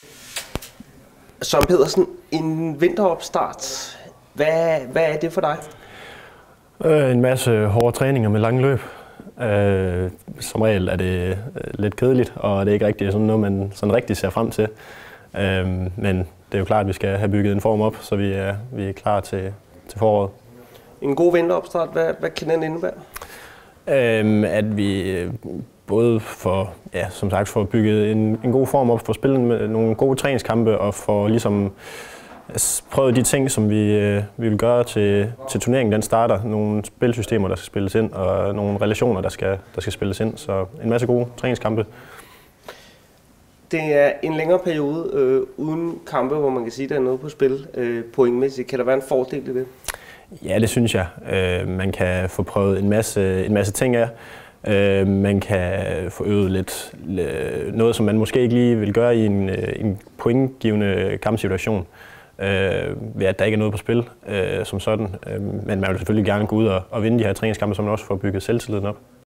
Søren Pedersen, en vinteropstart, hvad er det for dig? En masse hårde træninger med lange løb. Som regel er det lidt kedeligt, og det er ikke rigtig sådan noget, man sådan rigtig ser frem til. Men det er jo klart, at vi skal have bygget en form op, så vi er klar til foråret. En god vinteropstart, hvad kan den indebære? At vi både får, som sagt, får bygget en god form op, får spillet med nogle gode træningskampe og får ligesom prøvet de ting, som vi vil gøre til turneringen. Den starter nogle spilsystemer, der skal spilles ind, og nogle relationer, der skal spilles ind. Så en masse gode træningskampe. Det er en længere periode uden kampe, hvor man kan sige, at der er noget på spil pointmæssigt. Kan der være en fordel i det? Ja, det synes jeg. Man kan få prøvet en masse ting af. Man kan få øvet lidt noget, som man måske ikke lige vil gøre i en pointgivende kampsituation, ved at der ikke er noget på spil som sådan. Men man vil selvfølgelig gerne gå ud og vinde de her træningskampe, så man også får bygget selvtilliden op.